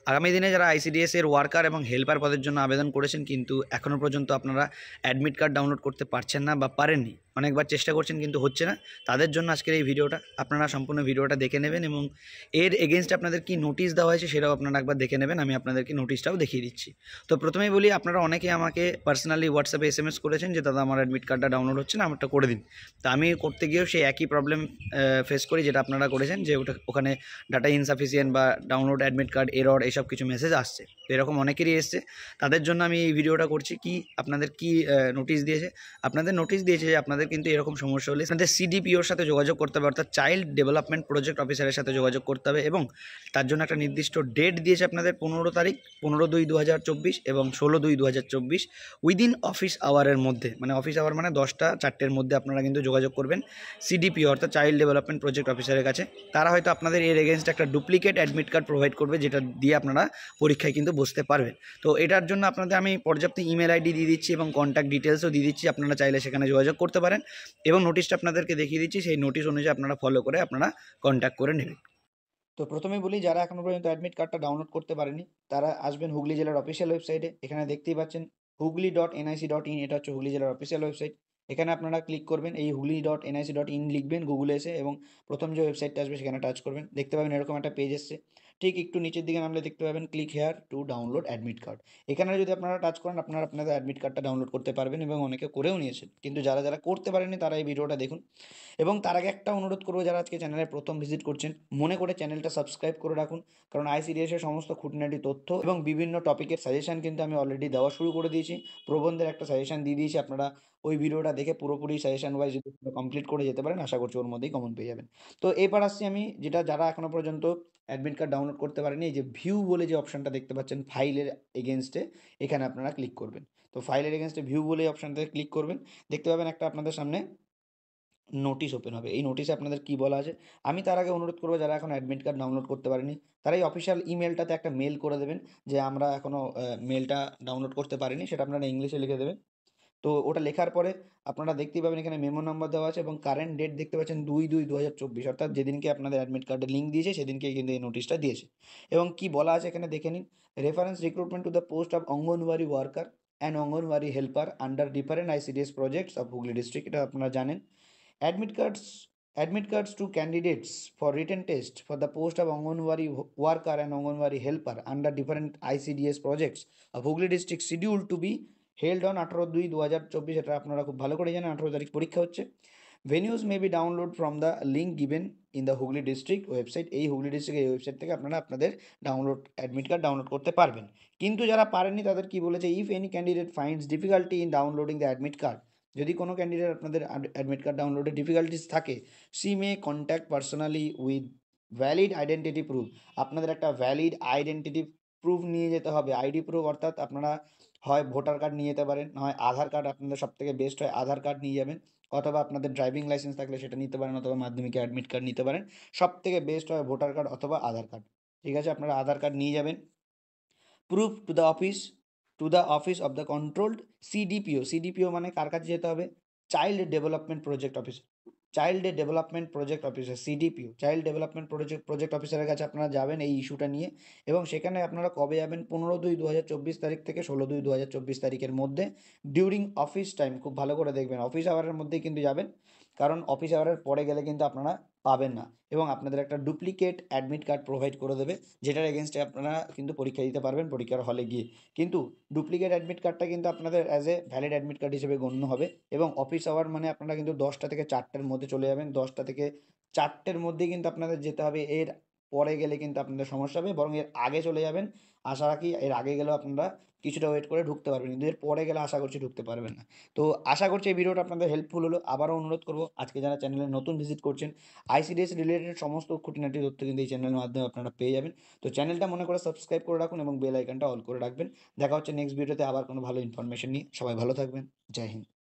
আগামী দিনে যারা আইসিডিএস এর ওয়ার্কার এবং হেল্পার পদের জন্য আবেদন করেছেন কিন্তু এখনও পর্যন্ত আপনারা অ্যাডমিট কার্ড ডাউনলোড করতে পারছেন না বা পারেননি, অনেকবার চেষ্টা করছেন কিন্তু হচ্ছে না, তাদের জন্য আজকের এই ভিডিওটা। আপনারা সম্পূর্ণ ভিডিওটা দেখে নেবেন এবং এর এগেনস্টে আপনাদের কি নোটিশ দেওয়া হয়েছে সেটাও আপনারা একবার দেখে নেবেন। আমি আপনাদেরকে নোটিশটাও দেখিয়ে দিচ্ছি। তো প্রথমেই বলি, আপনারা অনেকে আমাকে পার্সোনালি হোয়াটসঅ্যাপে এসএমএস করেছেন যে দাদা আমার অ্যাডমিট কার্ডটা ডাউনলোড হচ্ছে না, আমারটা করে দিন। তা আমি করতে গিয়েও সেই একই প্রবলেম ফেস করি যেটা আপনারা করেছেন, যে ওখানে ডাটা ইনসাফিসিয়েন্ট বা ডাউনলোড অ্যাডমিট কার্ড এরর এইসব কিছু মেসেজ আসছে। তো এরকম অনেকেরই এসছে, তাদের জন্য আমি এই ভিডিওটা করছি। কি আপনাদের কি নোটিশ দিয়েছে? আপনাদের নোটিশ দিয়েছে যে আপনাদের কিন্তু এরকম সমস্যা হলে আপনাদের সিডিপিওর সাথে যোগাযোগ করতে হবে, অর্থাৎ চাইল্ড ডেভেলপমেন্ট প্রজেক্ট অফিসারের সাথে যোগাযোগ করতে হবে, এবং তার জন্য একটা নির্দিষ্ট ডেট দিয়েছে আপনাদের 15 তারিখ, 15/2/2024 এবং 16/2/2024 উইদিন অফিস আওয়ারের মধ্যে, মানে অফিস আওয়ার মানে 10টা 4টের মধ্যে আপনারা কিন্তু যোগাযোগ করবেন সিডিপিও অর্থাৎ চাইল্ড ডেভেলপমেন্ট প্রজেক্ট অফিসারের কাছে। তারা হয়তো আপনাদের এর এগেনস্ট একটা ডুপ্লিকেট অ্যাডমিট কার্ড প্রোভাইড করবে, যেটা দিয়ে আপনারা পরীক্ষায় কিন্তু বসতে পারবেন। তো এটার জন্য আপনাদের আমি পর্যাপ্ত ইমেল আইডি দিয়ে দিচ্ছি এবং কন্ট্যাক্ট ডিটেলসও দিয়ে দিচ্ছি, আপনারা চাইলে সেখানে যোগাযোগ করতে পারেন, এবং নোটিশটা আপনাদেরকে দেখিয়ে দিচ্ছি। সেই নোটিশ অনুযায়ী আপনারা ফলো করে আপনারা কন্ট্যাক্ট করে নেবেন। তো প্রথমে বলি, যারা এখনো পর্যন্ত অ্যাডমিট কার্ডটা ডাউনলোড করতে পারেনি তারা আসবেন হুগলি জেলার অফিসিয়াল ওয়েবসাইটে। এখানে দেখতেই পাচ্ছেন হুগলি.nic.in, এটা হচ্ছে হুগলি জেলার অফিসিয়াল ওয়েবসাইট। এখানে আপনারা ক্লিক করবেন, এই হুগলি.nic.in লিখবেন গুগলে এসে, এবং প্রথম যে ওয়েবসাইটটা আসবে সেখানে টাচ করবেন। দেখতে পাবেন এরকম একটা পেজ এসছে। ঠিক একটু নিচের দিকে নামলে দেখতে পাবেন click here to download admit card. এখানে যদি আপনারা টাচ করেন, আপনারা আপনাদের অ্যাডমিট কার্ডটা ডাউনলোড করতে পারবেন, এবং অনেকে করেও নিয়েছেন। কিন্তু যারা যারা করতে পারেনি তারা এই ভিডিওটা দেখুন। এবং তার আগে একটা অনুরোধ করবো, যারা আজকে চ্যানেলে প্রথম ভিজিট করছেন, মনে করে চ্যানেলটা সাবস্ক্রাইব করে রাখুন, কারণ আইসিডিএসের সমস্ত খুঁটিনাটি তথ্য এবং বিভিন্ন টপিকের সাজেশন কিন্তু আমি অলরেডি দেওয়া শুরু করে দিয়েছি। প্রবন্ধের একটা সাজেশন দিয়ে দিয়েছি, আপনারা ওই ভিডিওটা দেখে পুরোপুরি সাজেশন ওয়াইজ যদি কমপ্লিট করে যেতে পারেন, আশা করছি ওর মধ্যেই কমন পেয়ে যাবেন। তো এবার আসছি আমি, যেটা যারা এখনো পর্যন্ত অ্যাডমিট কার্ড ডাউনলোড করতে পারেনি, এই যে ভিউ বলে যে অপশনটা দেখতে পাচ্ছেন ফাইলের এগেনস্টে, এখানে আপনারা ক্লিক করবেন। তো ফাইলের এগেনস্টে ভিউ বলে অপশনটাতে ক্লিক করবেন, দেখতে পাবেন একটা আপনাদের সামনে নোটিশ ওপেন হবে। এই নোটিশে আপনাদের কি বলা আছে, আমি তার আগে অনুরোধ করবো, যারা এখন অ্যাডমিট কার্ড ডাউনলোড করতে পারেনি তারা এই অফিসিয়াল ইমেলটাতে একটা মেল করে দেবেন যে আমরা এখনও মেলটা ডাউনলোড করতে পারিনি, সেটা আপনারা ইংলিশে লিখে দেবেন। তো ওটা লেখার পরে আপনারা দেখতেই পাবেন এখানে মেমো নাম্বার দেওয়া আছে, এবং কারেন্ট ডেট দেখতে পাচ্ছেন 2/2/2024, অর্থাৎ যেদিনকে আপনাদের অ্যাডমিট কার্ডের লিঙ্ক দিয়েছে সেদিনকে কিন্তু এই নোটিশটা দিয়েছে। এবং কি বলা আছে এখানে দেখে নিন, reference recruitment to the post of anganwadi worker and anganwadi helper under different ICDS projects of Hooghly district, এটা আপনারা জানেন। Admit cards to candidates for written test for the post of Anganwadi worker and Anganwadi helper under different ICDS projects of Hooghly district scheduled to be held on 18/2/2024, এটা আপনারা খুব ভালো করে জানেন 18 তারিখ পরীক্ষা হচ্ছে। Venues may be download from the link given in the Hooghly district website, এই হুগলি ডিস্ট্রিক্ট এই ওয়েবসাইট থেকে আপনারা আপনাদের অ্যাডমিট কার্ড ডাউনলোড করতে পারবেন। কিন্তু যারা পারেননি তাদের কি বলেছে, if any candidate finds difficulty in downloading the admit card, যদি কোনো ক্যান্ডিডেট আপনাদের অ্যাডমিট কার্ড ডাউনলোডে ডিফিকাল্টিস থাকে, she may contact personally with valid identity proof. আপনাদের একটা ভ্যালিড আইডেন্টিটি প্রুফ নিয়ে যেতে হবে, আইডি প্রুফ, অর্থাৎ আপনারা হয় ভোটার কার্ড নিয়ে যেতে পারেন, নয় আধার কার্ড, আপনাদের সব থেকে বেস্ট হয় আধার কার্ড নিয়ে যাবেন, অথবা আপনাদের ড্রাইভিং লাইসেন্স থাকলে সেটা নিতে পারেন, অথবা মাধ্যমিকে অ্যাডমিট কার্ড নিতে পারেন। সব থেকে বেস্ট হয় ভোটার কার্ড অথবা আধার কার্ড। ঠিক আছে, আপনারা আধার কার্ড নিয়ে যাবেন। Proof to the office of the controlled CDPO মানে কার কাছে যেতে হবে, child development project office, CDPO child development project অফিসারের কাছে আপনারা যাবেন এই ইস্যুটা নিয়ে। এবং সেখানে আপনারা কবে যাবেন, 15/2/2024 তারিখ থেকে 16/2/2024 তারিখের মধ্যে, ডিউরিং অফিস টাইম, খুব ভালো করে দেখবেন অফিস আওয়ারের মধ্যেই কিন্তু যাবেন, কারণ অফিস আওয়ারের পরে গেলে কিন্তু আপনারা পাবেন না, এবং আপনাদের একটা ডুপ্লিকেট অ্যাডমিট কার্ড প্রোভাইড করে দেবে, যেটার এগেনস্টে আপনারা কিন্তু পরীক্ষা দিতে পারবেন পরীক্ষার হলে গিয়ে। কিন্তু ডুপ্লিকেট অ্যাডমিট কার্ডটা কিন্তু আপনাদের as a valid admit card হিসেবে গণ্য হবে। এবং অফিস আওয়ার মানে আপনারা কিন্তু 10টা থেকে 4টের মধ্যে চলে যাবেন, 10টা থেকে 4টের মধ্যেই কিন্তু আপনাদের যেতে হবে। এর পরে গেলে কিন্তু আপনাদের সমস্যা হবে, বরং এর আগে চলে যাবেন। আশা রাখি এর আগে গেলেও আপনারা কিছুটা ওয়েট করে ঢুকতে পারবেন, কিন্তু এর পরে গেলে আশা করছি ঢুকতে পারবেন না। তো আশা করছি এই ভিডিওটা আপনাদের হেল্পফুল হলো। আবারও অনুরোধ করবো, আজকে যারা চ্যানেলে নতুন ভিজিট করছেন, আইসিডিএস রিলেটেড সমস্ত খুঁটিনাটি তথ্য কিন্তু এই চ্যানেলের মাধ্যমে আপনারা পেয়ে যাবেন। তো চ্যানেলটা মনে করে সাবস্ক্রাইব করে রাখুন এবং বেল আইকনটা অল করে রাখবেন। দেখা হচ্ছে নেক্সট ভিডিওতে আবার কোনো ভালো ইনফরমেশন নিয়ে। সবাই ভালো থাকবেন। জয় হিন্দ।